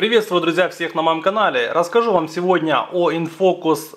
Приветствую, друзья, всех на моем канале. Расскажу вам сегодня о Infocus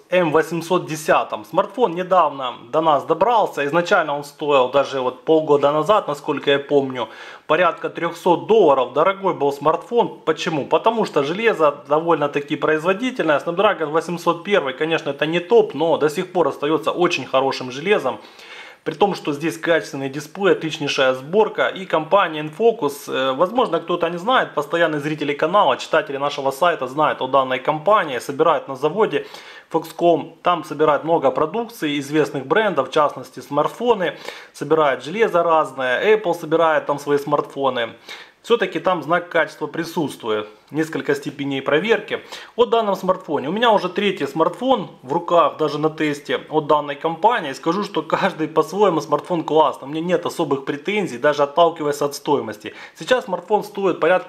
M810. Смартфон недавно до нас добрался. Изначально он стоил даже полгода назад, насколько я помню, порядка $300. Дорогой был смартфон. Почему? Потому что железо довольно-таки производительное. Snapdragon 801, конечно, это не топ, но до сих пор остается очень хорошим железом. При том, что здесь качественный дисплей, отличнейшая сборка и компания Infocus, возможно, кто-то не знает, постоянные зрители канала, читатели нашего сайта знают о данной компании, собирают на заводе Foxconn, там собирают много продукции известных брендов, в частности смартфоны, собирают железо разное, Apple собирает там свои смартфоны. Все-таки там знак качества присутствует, несколько степеней проверки. О данном смартфоне. У меня уже третий смартфон в руках, даже на тесте от данной компании. Скажу, что каждый по-своему смартфон классный. У меня нет особых претензий, даже отталкиваясь от стоимости. Сейчас смартфон стоит порядка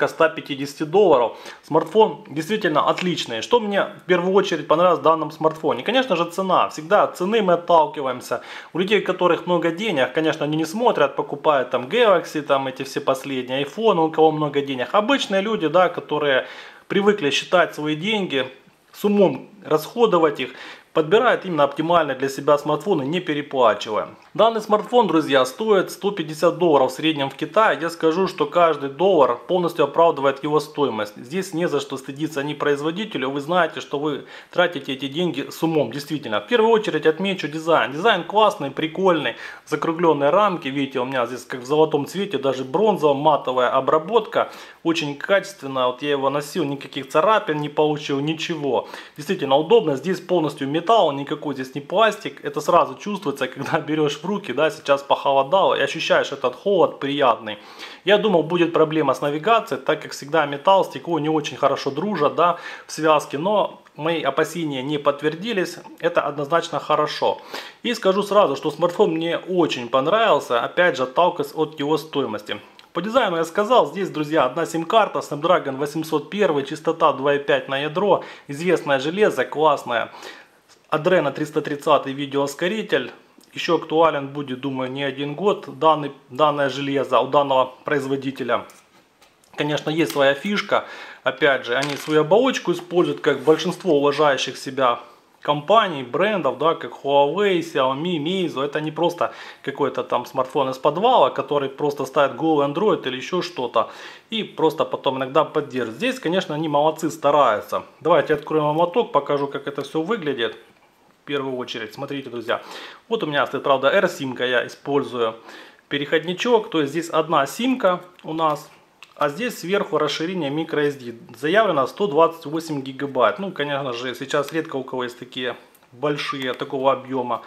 $150. Смартфон действительно отличный. Что мне в первую очередь понравилось в данном смартфоне? Конечно же, цена. Всегда от цены мы отталкиваемся. У людей, у которых много денег, конечно, они не смотрят, покупают там Galaxy, там эти все последние, iPhone, у кого много денег. Обычные люди, да, которые привыкли считать свои деньги, с умом расходовать их, подбирают именно оптимальный для себя смартфон и не переплачивая. Данный смартфон, друзья, стоит $150 в среднем в Китае. Я скажу, что каждый доллар полностью оправдывает его стоимость. Здесь не за что стыдиться ни производителю. Вы знаете, что вы тратите эти деньги с умом. Действительно, в первую очередь отмечу дизайн. Дизайн классный, прикольный, закругленные рамки. Видите, у меня здесь как в золотом цвете, даже бронзовая матовая обработка. Очень качественно. Вот я его носил, никаких царапин не получил, ничего. Действительно удобно. Здесь полностью металл, никакой здесь не пластик. Это сразу чувствуется, когда берешь в руки, да, сейчас похолодало и ощущаешь этот холод приятный. Я думал, будет проблема с навигацией, так как всегда металл, стекло не очень хорошо дружат, да, в связке, но мои опасения не подтвердились, это однозначно хорошо. И скажу сразу, что смартфон мне очень понравился, опять же отталкиваясь от его стоимости. По дизайну я сказал, здесь, друзья, одна сим-карта, Snapdragon 801, частота 2.5 на ядро, известное железо, классное, Adreno 330 видеоускоритель. Еще актуален будет, думаю, не один год данное железо у данного производителя. Конечно, есть своя фишка. Опять же, они свою оболочку используют, как большинство уважающих себя компаний, брендов, да, как Huawei, Xiaomi, Meizu. Это не просто какой-то там смартфон из подвала, который просто ставит голый Android или еще что-то. И просто потом иногда поддерживает. Здесь, конечно, они молодцы, стараются. Давайте откроем вам моток, покажу, как это все выглядит. В первую очередь, смотрите, друзья, вот у меня стоит, правда, R-симка, я использую переходничок, то есть здесь одна симка у нас, а здесь сверху расширение microSD, заявлено 128 гигабайт. Ну, конечно же, сейчас редко у кого есть такие большие, такого объема.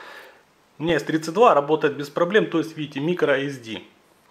У меня есть 32, работает без проблем, то есть, видите, microSD.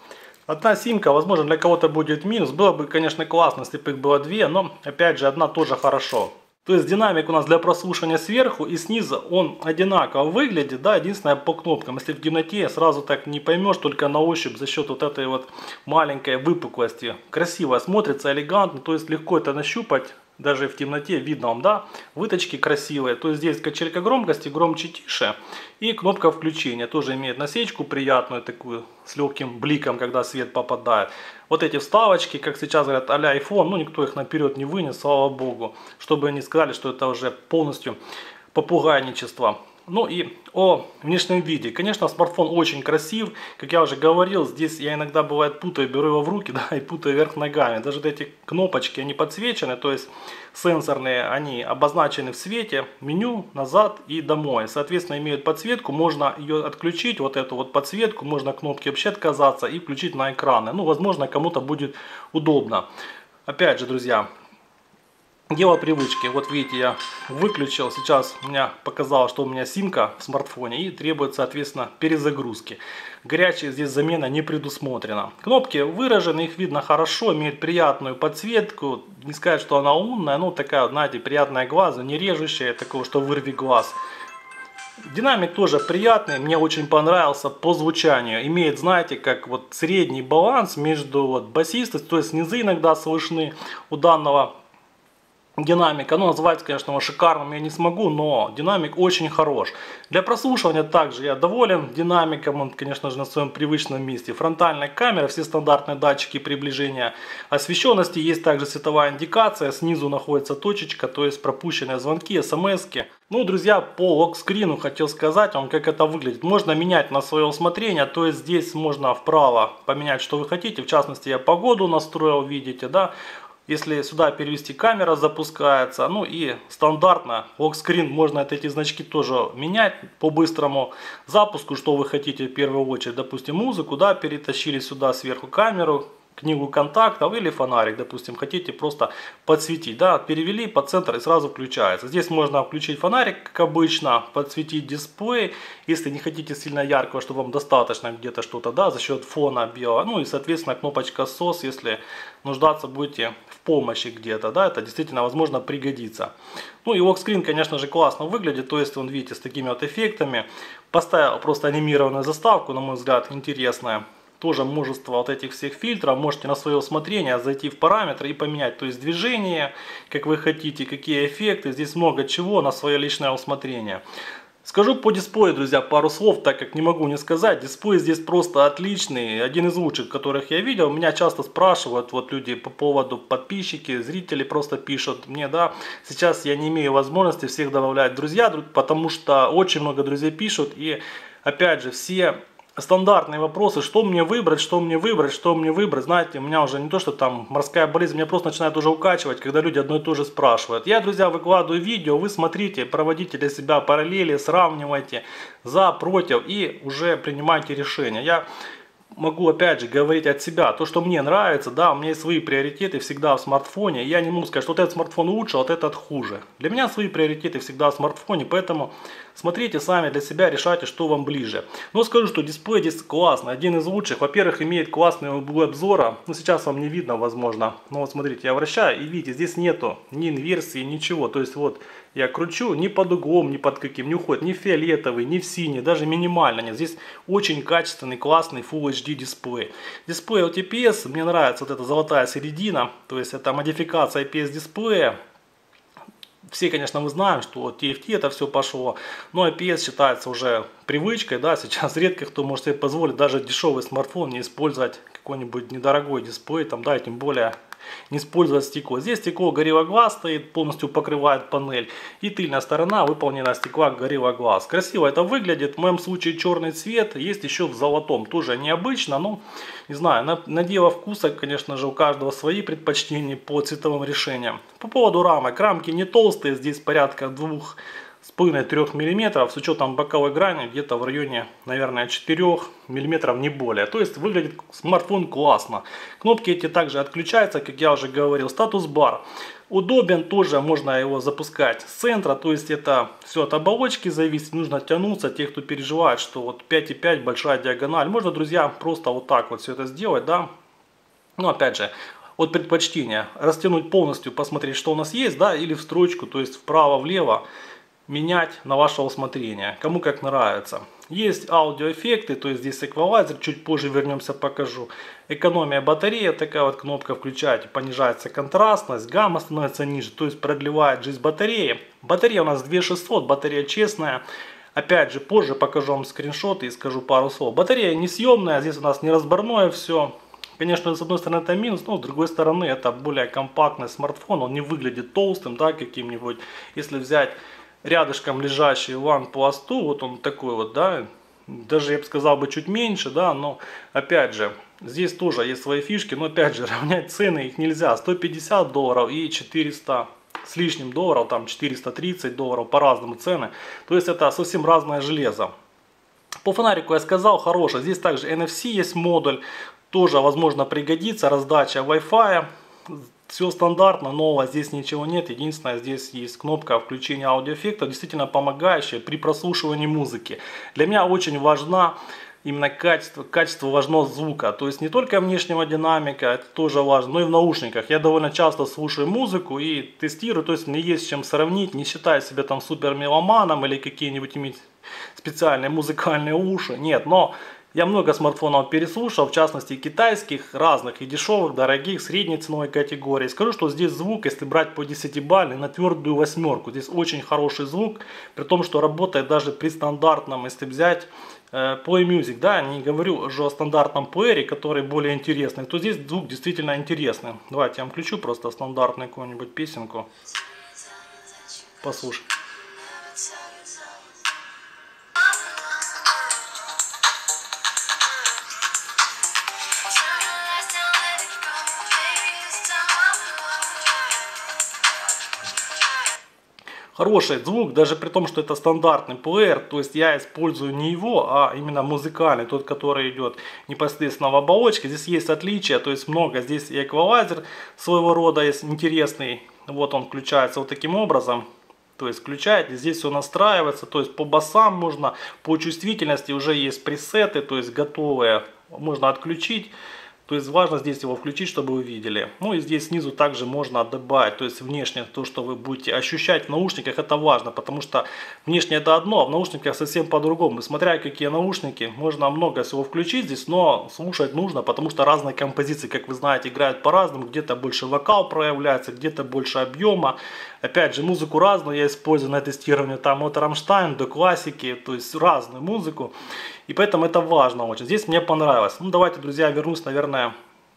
Одна симка, возможно, для кого-то будет минус, было бы, конечно, классно, если бы их было две, но, опять же, одна тоже хорошо. То есть динамик у нас для прослушивания сверху и снизу он одинаково выглядит, да, единственное по кнопкам. Если в темноте сразу так не поймешь, только на ощупь за счет вот этой вот маленькой выпуклости. Красиво смотрится, элегантно, то есть легко это нащупать, даже в темноте видно вам, да, выточки красивые. То есть здесь качелька громкости, громче, тише. И кнопка включения тоже имеет насечку приятную такую, с легким бликом, когда свет попадает. Вот эти вставочки, как сейчас говорят, а-ля iPhone, ну никто их наперед не вынес, слава богу. Чтобы они сказали, что это уже полностью попугайничество. Ну и о внешнем виде. Конечно, смартфон очень красив. Как я уже говорил, здесь я иногда бывает путаю, беру его в руки, да, и путаю вверх ногами. Даже вот эти кнопочки, они подсвечены, то есть сенсорные, они обозначены в свете, меню, назад и домой. Соответственно, имеют подсветку, можно ее отключить, вот эту вот подсветку, можно кнопки вообще отказаться и включить на экраны. Ну, возможно, кому-то будет удобно. Опять же, друзья, дело привычки. Вот видите, я выключил. Сейчас у меня показалось, что у меня симка в смартфоне и требует, соответственно, перезагрузки. Горячей здесь замена не предусмотрена. Кнопки выражены, их видно хорошо, имеют приятную подсветку. Не сказать, что она умная, но такая, знаете, приятная глазу, не режущая, такого, что вырви глаз. Динамик тоже приятный, мне очень понравился по звучанию. Имеет, знаете, как вот средний баланс между вот басистостью, то есть низы иногда слышны у данного динамика, ну назвать, конечно, его шикарным я не смогу, но динамик очень хорош. Для прослушивания также я доволен динамиком, он, конечно же, на своем привычном месте. Фронтальная камера, все стандартные датчики приближения освещенности, есть также световая индикация, снизу находится точечка, то есть пропущенные звонки, смски. Ну, друзья, по локскрину хотел сказать вам, как это выглядит. Можно менять на свое усмотрение, то есть здесь можно вправо поменять, что вы хотите. В частности, я погоду настроил, видите, да. Если сюда перевести, камера запускается. Ну и стандартно локскрин, можно эти значки тоже менять по быстрому запуску, что вы хотите в первую очередь. Допустим, музыку, да, перетащили сюда сверху камеру, книгу контактов или фонарик, допустим, хотите просто подсветить, да, перевели по центру и сразу включается. Здесь можно включить фонарик, как обычно, подсветить дисплей, если не хотите сильно яркого, чтобы вам достаточно где-то что-то, да, за счет фона белого, ну и, соответственно, кнопочка SOS, если нуждаться будете в помощи где-то, да, это действительно, возможно, пригодится. Ну и локскрин, конечно же, классно выглядит, то есть, он, видите, с такими вот эффектами. Поставил просто анимированную заставку, на мой взгляд, интересная. Тоже множество вот этих всех фильтров, можете на свое усмотрение зайти в параметры и поменять, то есть движение, как вы хотите, какие эффекты, здесь много чего на свое личное усмотрение. Скажу по дисплею, друзья, пару слов, так как не могу не сказать, дисплей здесь просто отличный, один из лучших, которых я видел. Меня часто спрашивают, вот люди по поводу подписчики, зрители просто пишут мне, да, сейчас я не имею возможности всех добавлять в друзья, потому что очень много друзей пишут, и опять же, все стандартные вопросы, что мне выбрать, что мне выбрать, что мне выбрать. Знаете, у меня уже не то, что там морская болезнь, меня просто начинает уже укачивать, когда люди одно и то же спрашивают. Я, друзья, выкладываю видео, вы смотрите, проводите для себя параллели, сравнивайте за, против и уже принимайте решение. Я могу опять же говорить от себя, то, что мне нравится, да, у меня есть свои приоритеты всегда в смартфоне, я не могу сказать, что вот этот смартфон лучше, а вот этот хуже. Для меня свои приоритеты всегда в смартфоне, поэтому смотрите сами для себя, решайте, что вам ближе. Но скажу, что дисплей здесь классный, один из лучших, во-первых, имеет классный угол обзора, ну сейчас вам не видно, возможно, но вот смотрите, я вращаю и видите, здесь нету ни инверсии, ничего, то есть вот я кручу, ни под углом, ни под каким, не уходит, ни в фиолетовый, ни в синий, даже минимально нет. Здесь очень качественный, классный Full HD дисплей. Дисплей LTPS, мне нравится вот эта золотая середина, то есть это модификация IPS дисплея. Все, конечно, мы знаем, что TFT это все пошло, но IPS считается уже привычкой, да, сейчас редко кто может себе позволить даже дешевый смартфон не использовать какой-нибудь недорогой дисплей, там, да, и тем более не использовать стекло. Здесь стекло Gorilla Glass стоит, полностью покрывает панель. И тыльная сторона выполнена стекла Gorilla Glass. Красиво это выглядит. В моем случае черный цвет. Есть еще в золотом. Тоже необычно, но не знаю. На дело вкуса, конечно же, у каждого свои предпочтения по цветовым решениям. По поводу рамок. Рамки не толстые. Здесь порядка 2,5-3 мм. С учетом боковой грани где-то в районе, наверное, 4 мм, не более. То есть выглядит смартфон классно. Кнопки эти также отключаются, как я уже говорил. Статус-бар удобен, тоже можно его запускать с центра. То есть это все от оболочки зависит. Нужно тянуться. Те, кто переживает, что вот 5,5 большая диагональ. Можно, друзья, просто вот так вот все это сделать, да. Но опять же, от предпочтения растянуть полностью, посмотреть, что у нас есть, да, или в строчку, то есть вправо-влево. Менять на ваше усмотрение, кому как нравится. Есть аудиоэффекты, то есть здесь эквалайзер, чуть позже вернемся, покажу. Экономия батареи, такая вот кнопка, включаете, понижается контрастность, гамма становится ниже, то есть продлевает жизнь батареи. Батарея у нас 2600, батарея честная. Опять же, позже покажу вам скриншоты и скажу пару слов. Батарея несъемная, здесь у нас не разборное все. Конечно, с одной стороны это минус, но с другой стороны это более компактный смартфон, он не выглядит толстым, да, каким-нибудь. Если взять рядышком лежащий OnePlus 2, вот он такой вот, да, даже я бы сказал бы чуть меньше, да, но опять же, здесь тоже есть свои фишки, но опять же, равнять цены их нельзя, $150 и 400 с лишним долларов, там $430, по-разному цены, то есть это совсем разное железо. По фонарику я сказал, хороший, здесь также NFC есть модуль, тоже возможно пригодится, раздача Wi-Fi. Все стандартно, нового здесь ничего нет. Единственное, здесь есть кнопка включения аудиоэффекта, действительно помогающая при прослушивании музыки. Для меня очень важна именно качество важно звука. То есть не только внешнего динамика, это тоже важно, но и в наушниках. Я довольно часто слушаю музыку и тестирую, то есть мне есть с чем сравнить, не считаю себя там супер меломаном или какие-нибудь иметь специальные музыкальные уши. Нет, но Я много смартфонов переслушал, в частности китайских, разных, и дешевых, дорогих, средней ценовой категории. Скажу, что здесь звук, если брать по 10-бальный, на твердую 8, здесь очень хороший звук, при том, что работает даже при стандартном, если взять Play Music, да, не говорю уже о стандартном плеере, который более интересный, то здесь звук действительно интересный. Давайте я вам включу просто стандартную какую-нибудь песенку, послушай. Хороший звук, даже при том, что это стандартный плеер, то есть я использую не его, а именно музыкальный, тот, который идет непосредственно в оболочке. Здесь есть отличия, то есть много, здесь и эквалайзер своего рода есть интересный, вот он включается вот таким образом. То есть включаете, здесь все настраивается, то есть по басам можно, по чувствительности уже есть пресеты, то есть готовые, можно отключить. То есть важно здесь его включить, чтобы вы видели. Ну и здесь снизу также можно добавить, то есть внешне то, что вы будете ощущать в наушниках, это важно, потому что внешне это одно, а в наушниках совсем по-другому. Смотря какие наушники, можно много всего включить здесь, но слушать нужно, потому что разные композиции, как вы знаете, играют по-разному. Где-то больше вокал проявляется, где-то больше объема. Опять же, музыку разную я использую на тестировании, там от Rammstein до классики, то есть разную музыку. И поэтому это важно очень. Здесь мне понравилось. Ну, давайте, друзья, вернусь, наверное,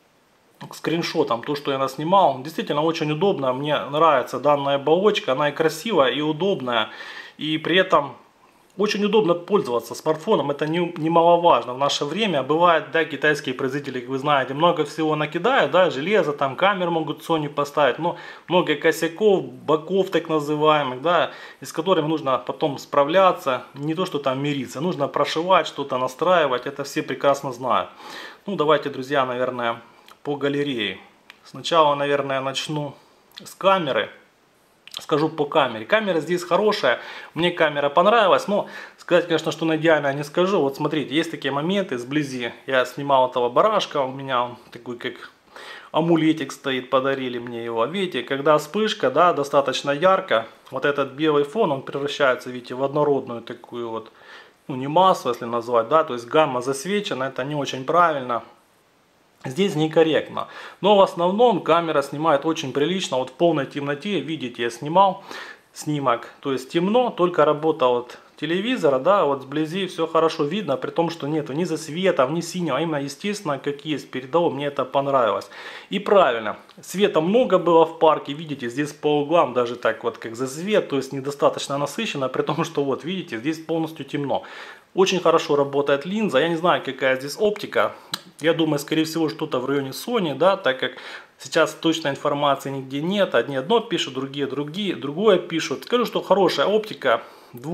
к скриншотам, то, что я наснимал. Действительно очень удобно. Мне нравится данная оболочка. Она и красивая, и удобная. И при этом очень удобно пользоваться смартфоном. Это немаловажно в наше время. Бывает, да, китайские производители, как вы знаете, много всего накидают, да, железо, там камеру могут Sony поставить, но много косяков, боков так называемых, да, с которыми нужно потом справляться, не то что там мириться, нужно прошивать, что-то настраивать, это все прекрасно знают. Ну, давайте, друзья, наверное, по галерее. Сначала, наверное, начну с камеры. Скажу по камере. Камера здесь хорошая, мне камера понравилась, но сказать, конечно, что она идеальная, не скажу. Вот смотрите, есть такие моменты сблизи. Я снимал этого барашка, у меня он такой как амулетик стоит, подарили мне его. Видите, когда вспышка, да, достаточно ярко, вот этот белый фон, он превращается, видите, в однородную такую вот, ну не массу, если назвать, да, то есть гамма засвечена, это не очень правильно. Здесь некорректно, но в основном камера снимает очень прилично, вот в полной темноте, видите, я снимал снимок, то есть темно, только работа вот телевизора, да, вот сблизи все хорошо видно, при том, что нету ни засветов, ни синего, а именно естественно, как есть, передало, мне это понравилось. И правильно, света много было в парке, видите, здесь по углам даже так вот как засвет, то есть недостаточно насыщенно, при том, что вот видите, здесь полностью темно. Очень хорошо работает линза, я не знаю, какая здесь оптика, я думаю, скорее всего, что-то в районе Sony, да, так как сейчас точной информации нигде нет, одни одно пишут, другие другое пишут. Скажу, что хорошая оптика,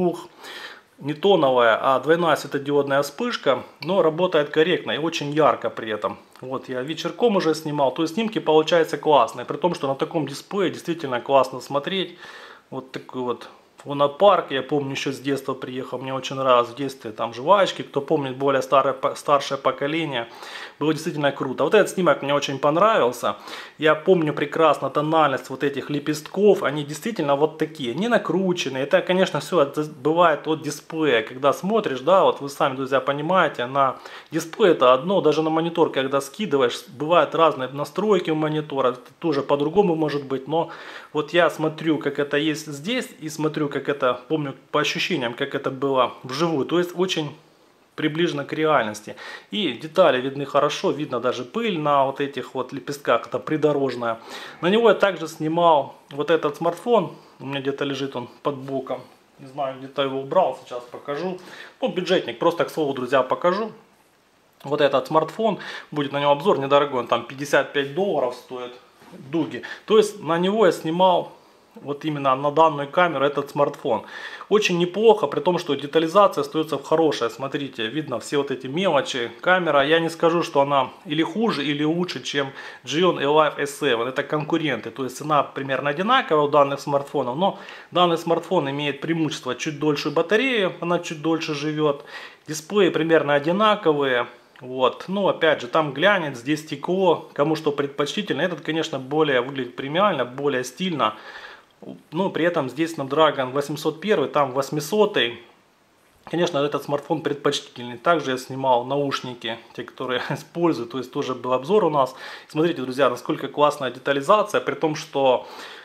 не тоновая, а двойная светодиодная вспышка, но работает корректно и очень ярко при этом. Вот я вечерком уже снимал, то есть снимки получаются классные, при том, что на таком дисплее действительно классно смотреть. Вот такой вот лунопарк, я помню, еще с детства приехал, мне очень нравилось в детстве, там жвачки, кто помнит более старшее поколение, было действительно круто. Вот этот снимок мне очень понравился, я помню прекрасно тональность вот этих лепестков, они действительно вот такие, не накрученные, это, конечно, все бывает от дисплея, когда смотришь, да, вот вы сами, друзья, понимаете, на дисплее это одно, даже на монитор, когда скидываешь, бывают разные настройки у монитора, это тоже по-другому может быть, но вот я смотрю, как это есть здесь, и смотрю, как это, помню по ощущениям, как это было вживую, то есть очень приближено к реальности. И детали видны хорошо, видно даже пыль на вот этих вот лепестках, это придорожная. На него я также снимал вот этот смартфон, у меня где-то лежит он под боком, не знаю, где-то его убрал, сейчас покажу. Ну, бюджетник, просто к слову, друзья, покажу. Вот этот смартфон, будет на него обзор недорогой, он там $55 стоит, дуги. То есть на него я снимал вот именно на данную камеру этот смартфон. Очень неплохо, при том, что детализация остается хорошая. Смотрите, видно все вот эти мелочи. Камера, я не скажу, что она или хуже, или лучше, чем Gion Live S7. Это конкуренты, то есть цена примерно одинаковая у данных смартфонов. Но данный смартфон имеет преимущество чуть дольше батареи, она чуть дольше живет. Дисплеи примерно одинаковые. Вот, ну опять же, там глянец, здесь стекло, кому что предпочтительно. Этот, конечно, более выглядит премиально, более стильно. Но при этом здесь Snapdragon 801, там 800. Конечно, этот смартфон предпочтительный. Также я снимал наушники, те, которые я использую, то есть тоже был обзор у нас. Смотрите, друзья, насколько классная детализация, при том, что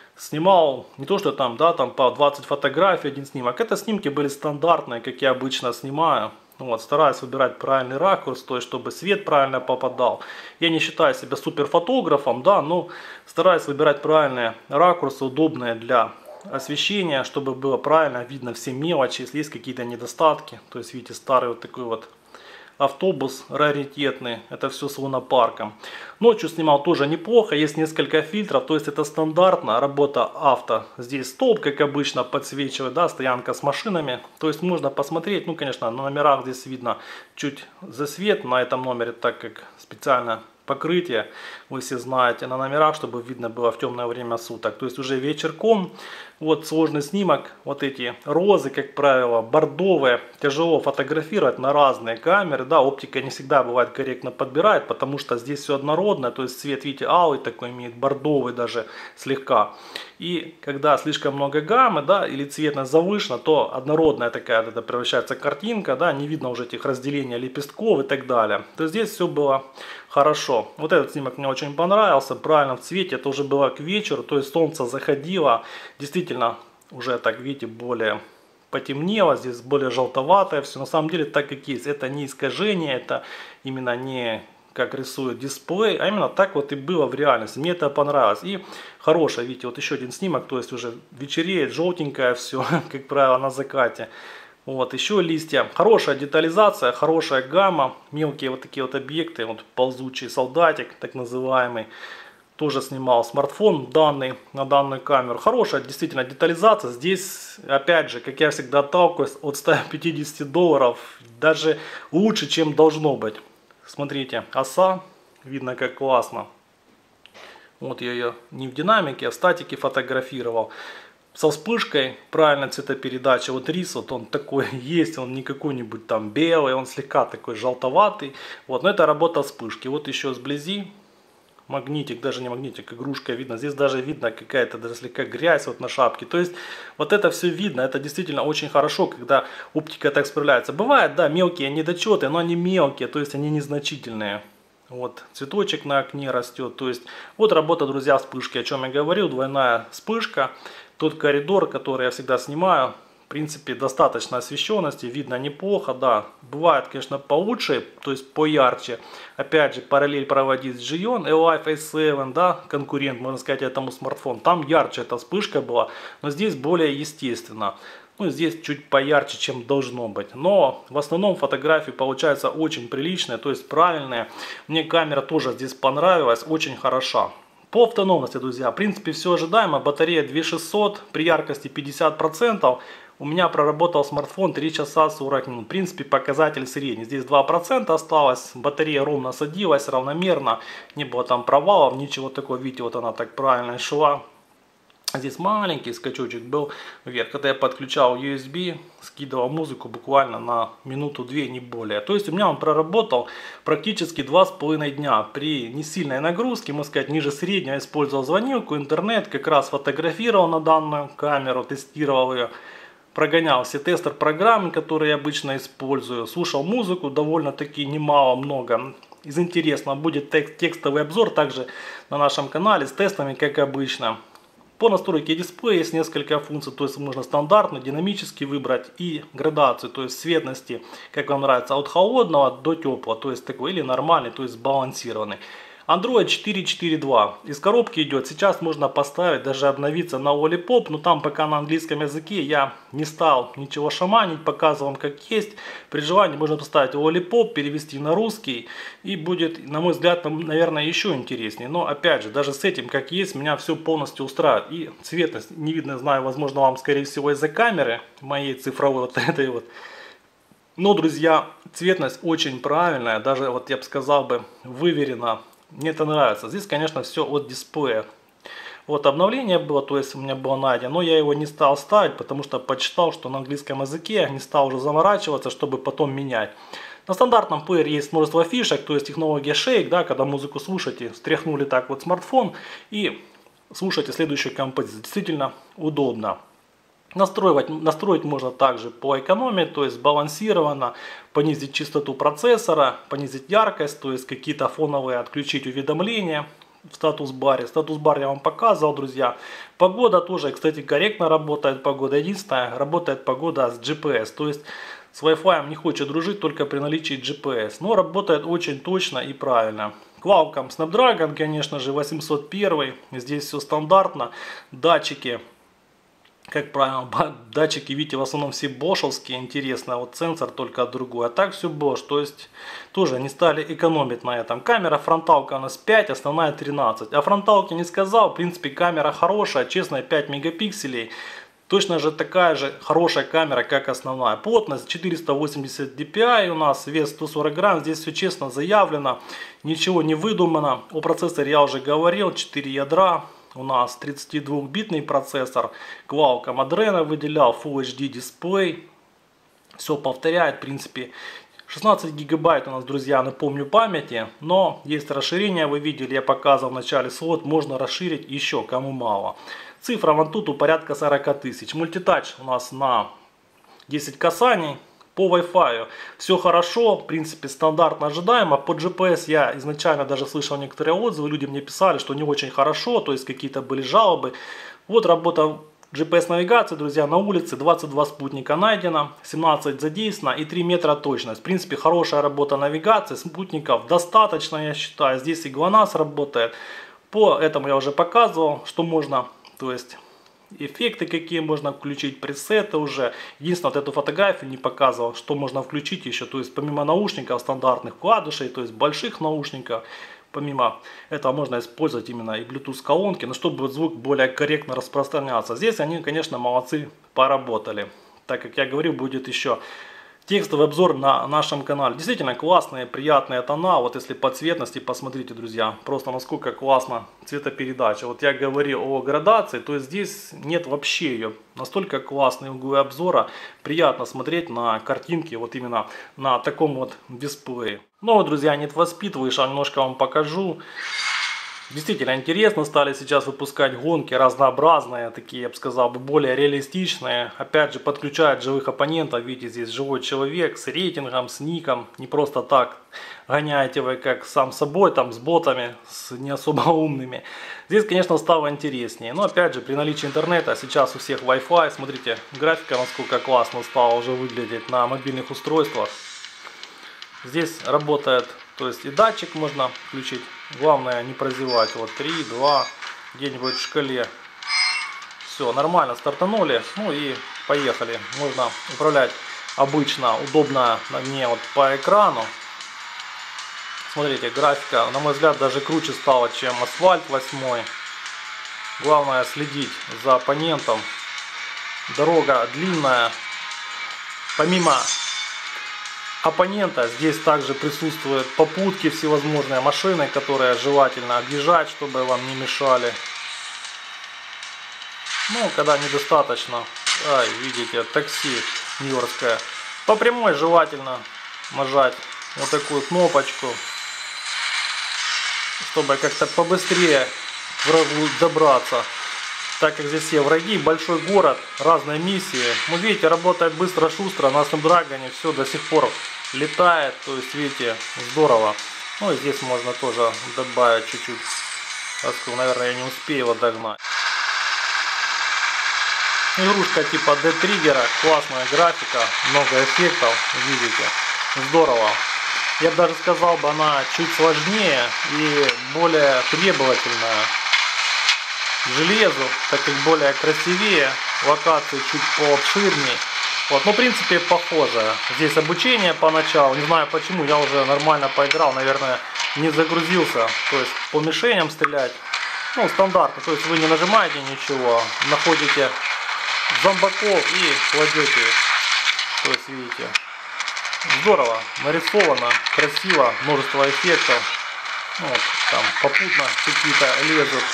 снимал не то, что там, да, там по 20 фотографий один снимок. Это снимки были стандартные, как я обычно снимаю. Вот, стараюсь выбирать правильный ракурс, то есть чтобы свет правильно попадал. Я не считаю себя суперфотографом, да, но стараюсь выбирать правильные ракурсы, удобные для освещения, чтобы было правильно видно все мелочи, если есть какие-то недостатки. То есть видите, старый вот такой вот автобус раритетный, это все с лунопарком. Ночью снимал тоже неплохо, есть несколько фильтров, то есть это стандартная работа авто. Здесь столб, как обычно, подсвечивает, да, стоянка с машинами. То есть можно посмотреть, ну конечно, на номерах здесь видно чуть засвет на этом номере, так как специально покрытие, вы все знаете, на номерах, чтобы видно было в темное время суток. То есть уже вечерком, вот сложный снимок, вот эти розы, как правило, бордовые, тяжело фотографировать на разные камеры, да, оптика не всегда бывает корректно подбирает, потому что здесь все однородное, то есть цвет, видите, алый такой имеет, бордовый даже слегка. И когда слишком много гаммы, да, или цветность завышена, то однородная такая это превращается картинка, да, не видно уже этих разделений лепестков и так далее. То есть здесь все было хорошо. Вот этот снимок мне очень понравился, правильно в цвете, это уже было к вечеру, то есть солнце заходило, действительно уже так, видите, более потемнело, здесь более желтоватое все. На самом деле так как есть, это не искажение, это именно не как рисует дисплей, а именно так вот и было в реальности. Мне это понравилось. И хорошее, видите, вот еще один снимок, то есть уже вечереет, желтенькое все, как правило, на закате. Вот, еще листья. Хорошая детализация, хорошая гамма, мелкие вот такие вот объекты, вот ползучий солдатик, так называемый. Тоже снимал смартфон данный на данную камеру. Хорошая действительно детализация. Здесь, опять же, как я всегда отталкиваюсь, от 150 долларов, даже лучше, чем должно быть. Смотрите, оса, видно как классно. Вот я ее не в динамике, а в статике фотографировал. Со вспышкой, правильно цветопередача. Вот рис, вот он такой есть, он не какой-нибудь там белый, он слегка такой желтоватый. Вот, но это работа вспышки. Вот еще сблизи. Магнитик, даже не магнитик, игрушка видно. Здесь даже видно какая-то даже слегка грязь вот на шапке. То есть вот это все видно. Это действительно очень хорошо, когда оптика так справляется. Бывает, да, мелкие недочеты, но они мелкие, то есть они незначительные. Вот цветочек на окне растет. То есть вот работа, друзья, вспышки, о чем я говорил. Двойная вспышка. Тот коридор, который я всегда снимаю, в принципе, достаточно освещенности, видно неплохо, да. Бывает, конечно, получше, то есть поярче. Опять же, параллель проводить с Xion Alive A7, да, конкурент, можно сказать, этому смартфону. Там ярче эта вспышка была, но здесь более естественно. Ну, здесь чуть поярче, чем должно быть. Но в основном фотографии получаются очень приличные, то есть правильные. Мне камера тоже здесь понравилась, очень хороша. По автономности, друзья, в принципе, все ожидаемо. Батарея 2600 при яркости 50%. У меня проработал смартфон 3 часа 40 минут. В принципе, показатель средний. Здесь 2% осталось. Батарея ровно садилась, равномерно. Не было там провалов, ничего такого. Видите, вот она так правильно шла. Здесь маленький скачочек был вверх. Когда я подключал USB, скидывал музыку буквально на минуту-две, не более. То есть у меня он проработал практически 2,5 дня. При не сильной нагрузке, можно сказать, ниже среднего, использовал звонилку, интернет, как раз фотографировал на данную камеру, тестировал ее. Прогонял все тестер-программы, которые я обычно использую. Слушал музыку довольно-таки немало, много. Из интересного будет текстовый обзор также на нашем канале с тестами, как обычно. По настройке дисплея есть несколько функций, то есть можно стандартно, динамически выбрать и градацию, то есть цветности, как вам нравится, от холодного до теплого, то есть такой, или нормальный, то есть сбалансированный. Android 4.4.2 из коробки идет, сейчас можно поставить, даже обновиться на Lollipop, но там пока на английском языке я не стал ничего шаманить, показывал вам как есть. При желании можно поставить Lollipop, перевести на русский и будет, на мой взгляд, наверное, еще интереснее. Но опять же, даже с этим как есть, меня все полностью устраивает. И цветность не видно, знаю, возможно вам скорее всего из-за камеры моей цифровой вот этой вот. Но, друзья, цветность очень правильная, даже вот я бы сказал бы выверена. Мне это нравится. Здесь, конечно, все от дисплея. Вот обновление было, то есть у меня было найдено, но я его не стал ставить, потому что почитал, что на английском языке, не стал уже заморачиваться, чтобы потом менять. На стандартном плеере есть множество фишек, то есть технология Shake, да, когда музыку слушаете, встряхнули так вот смартфон и слушаете следующую композицию. Действительно удобно. Настроить можно также по экономии, то есть сбалансированно, понизить частоту процессора, понизить яркость, то есть какие-то фоновые отключить уведомления в статус-баре. Статус-бар я вам показывал, друзья. Погода тоже, кстати, корректно работает погода. Единственное, работает погода с GPS, то есть с Wi-Fi не хочет дружить только при наличии GPS, но работает очень точно и правильно. Qualcomm Snapdragon, конечно же, 801, здесь все стандартно, датчики. Как правило, датчики, видите, в основном все бошевские, интересно, вот сенсор только другой, а так все Bosch, то есть тоже не стали экономить на этом. Камера фронталка у нас 5, основная 13, о фронталке не сказал, в принципе камера хорошая, честно, 5 мегапикселей, точно же такая же хорошая камера, как основная. Плотность 480 dpi у нас, вес 140 грамм, здесь все честно заявлено, ничего не выдумано. О процессоре я уже говорил, 4 ядра. У нас 32-битный процессор, Qualcomm Adreno выделял, Full HD дисплей, все повторяет, в принципе. 16 гигабайт у нас, друзья, напомню, памяти, но есть расширение, вы видели, я показывал в начале слот, можно расширить еще, кому мало. Цифра вон тут порядка 40 тысяч. Мультитач у нас на 10 касаний. По Wi-Fi все хорошо, в принципе стандартно ожидаемо. По GPS я изначально даже слышал некоторые отзывы, люди мне писали, что не очень хорошо, то есть какие-то были жалобы. Вот работа GPS навигации, друзья, на улице 22 спутника найдено, 17 задействовано и 3 метра точность. В принципе хорошая работа навигации, спутников достаточно, я считаю. Здесь и GLONASS работает. По этому я уже показывал, что можно, то есть эффекты какие можно включить, пресеты уже. Единственное, вот эту фотографию не показывал, что можно включить еще. То есть помимо наушников стандартных вкладышей, то есть больших наушников, помимо этого можно использовать именно и Bluetooth колонки, но чтобы звук более корректно распространялся. Здесь они, конечно, молодцы, поработали. Так как я говорил, будет еще текстовый обзор на нашем канале. Действительно классные, приятные тона. Вот если по цветности, посмотрите, друзья, просто насколько классно цветопередача. Вот я говорил о градации, то есть здесь нет вообще ее. Настолько классные углы обзора. Приятно смотреть на картинки вот именно на таком вот дисплее. Ну вот, друзья, Need for Speed вышел, немножко вам покажу. Действительно интересно, стали сейчас выпускать гонки разнообразные, такие, я бы сказал, более реалистичные. Опять же, подключают живых оппонентов, видите, здесь живой человек с рейтингом, с ником. Не просто так гоняете вы как сам собой, там с ботами, с не особо умными. Здесь, конечно, стало интереснее. Но опять же, при наличии интернета, сейчас у всех Wi-Fi, смотрите, графика насколько классно стала уже выглядеть на мобильных устройствах. Здесь работает, то есть и датчик можно включить. Главное не прозевать. Вот 3, 2, где-нибудь в шкале. Все, нормально стартанули. Ну и поехали. Можно управлять обычно, удобно мне вот по экрану. Смотрите, графика, на мой взгляд, даже круче стала, чем Асфальт 8. Главное следить за оппонентом. Дорога длинная. Помимо оппонента здесь также присутствуют попутки, всевозможные машины, которые желательно объезжать, чтобы вам не мешали. Ну, когда недостаточно, видите, такси нью-йоркское. По прямой желательно нажать вот такую кнопочку, чтобы как-то побыстрее к врагу добраться. Так как здесь все враги, большой город, разные миссии. Ну, видите, работает быстро, шустро. На Snapdragon все до сих пор летает. То есть, видите, здорово. Ну, и здесь можно тоже добавить чуть-чуть. Наверное, я не успею его догнать. Игрушка типа D-триггера. Классная графика, много эффектов. Видите, здорово. Я бы даже сказал, она чуть сложнее и более требовательная железу, так как более красивее, локации чуть пообширнее. Вот, ну, в принципе, похоже. Здесь обучение поначалу, не знаю почему, я уже нормально поиграл, наверное, не загрузился. То есть по мишеням стрелять, ну, стандартно, то есть вы не нажимаете ничего, находите зомбаков и кладете их. То есть, видите, здорово, нарисовано, красиво, множество эффектов. Вот, там попутно какие-то лезут.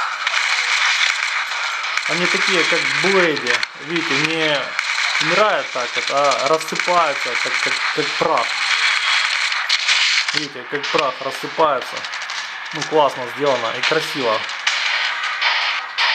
Они такие, как Блейди, видите, не умирают так, а рассыпаются, как прах. Видите, как прах рассыпается. Ну, классно сделано и красиво.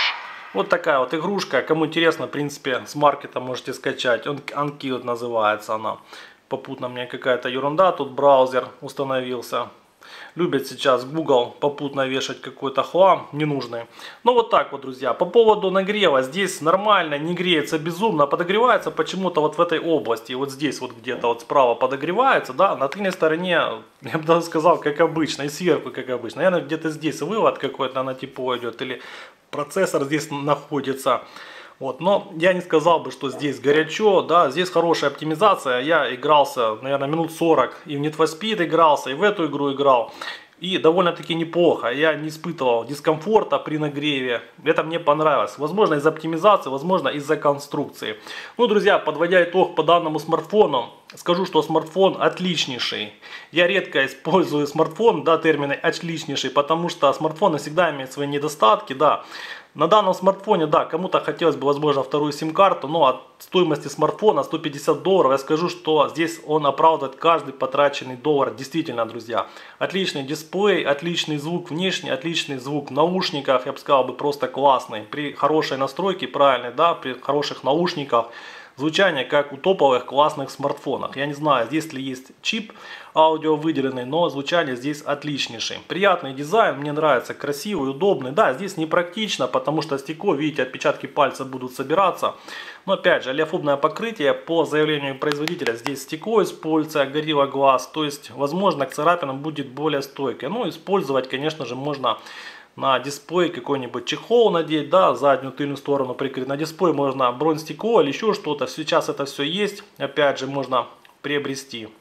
Вот такая вот игрушка. Кому интересно, в принципе, с маркета можете скачать. Anki называется она. Попутно мне какая-то ерунда. Тут браузер установился. Любят сейчас Google попутно вешать какой-то хлам ненужный. Ну вот так вот, друзья. По поводу нагрева. Здесь нормально, не греется безумно. Подогревается почему-то вот в этой области. Вот здесь вот где-то вот справа подогревается. Да, на тыльной стороне, я бы даже сказал, как обычно. И сверху, как обычно. Наверное, где-то здесь вывод какой-то на тепло идет. Или процессор здесь находится. Вот, но я не сказал бы, что здесь горячо, да, здесь хорошая оптимизация. Я игрался, наверное, минут 40 и в Need for Speed игрался, и в эту игру играл. И довольно-таки неплохо. Я не испытывал дискомфорта при нагреве. Это мне понравилось. Возможно, из-за оптимизации, возможно, из-за конструкции. Ну, друзья, подводя итог по данному смартфону, скажу, что смартфон отличнейший. Я редко использую смартфон, да, термины отличнейший, потому что смартфоны всегда имеют свои недостатки, да. На данном смартфоне, да, кому-то хотелось бы, возможно, вторую сим-карту, но от стоимости смартфона $150 я скажу, что здесь он оправдывает каждый потраченный доллар. Действительно, друзья, отличный дисплей, отличный звук внешний, отличный звук в наушниках, я бы сказал, просто классный. При хорошей настройке, правильной, да, при хороших наушниках. Звучание как у топовых классных смартфонов. Я не знаю, здесь ли есть чип аудио выделенный, но звучание здесь отличнейший. Приятный дизайн, мне нравится, красивый, удобный. Да, здесь непрактично, потому что стекло, видите, отпечатки пальца будут собираться. Но опять же, олеофобное покрытие, по заявлению производителя, здесь стекло используется, Gorilla Glass. То есть, возможно, к царапинам будет более стойкое. Но использовать, конечно же, можно на дисплей какой-нибудь чехол надеть, да, заднюю тыльную сторону прикрыть. На дисплей можно бронестекло или еще что-то. Сейчас это все есть, опять же, можно приобрести.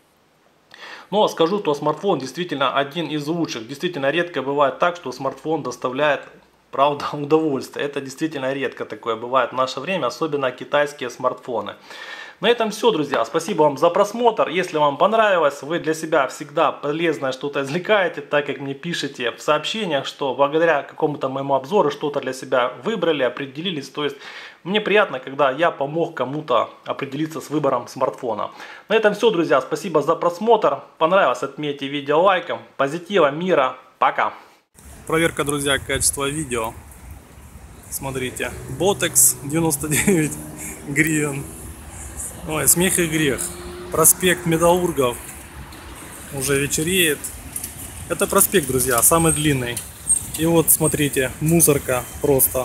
Но скажу, что смартфон действительно один из лучших. Действительно редко бывает так, что смартфон доставляет, правда, удовольствие. Это действительно редко такое бывает в наше время, особенно китайские смартфоны. На этом все, друзья. Спасибо вам за просмотр. Если вам понравилось, вы для себя всегда полезное что-то извлекаете, так как мне пишете в сообщениях, что благодаря какому-то моему обзору что-то для себя выбрали, определились. То есть мне приятно, когда я помог кому-то определиться с выбором смартфона. На этом все, друзья. Спасибо за просмотр. Понравилось, отметьте видео лайком. Позитива, мира. Пока. Проверка, друзья, качества видео. Смотрите. Botex 99 гривен. Ой, смех и грех. Проспект Металлургов. Уже вечереет. Это проспект, друзья, самый длинный. И вот, смотрите, мусорка просто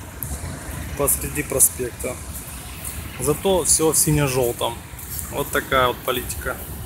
посреди проспекта. Зато все в сине-желтом. Вот такая вот политика.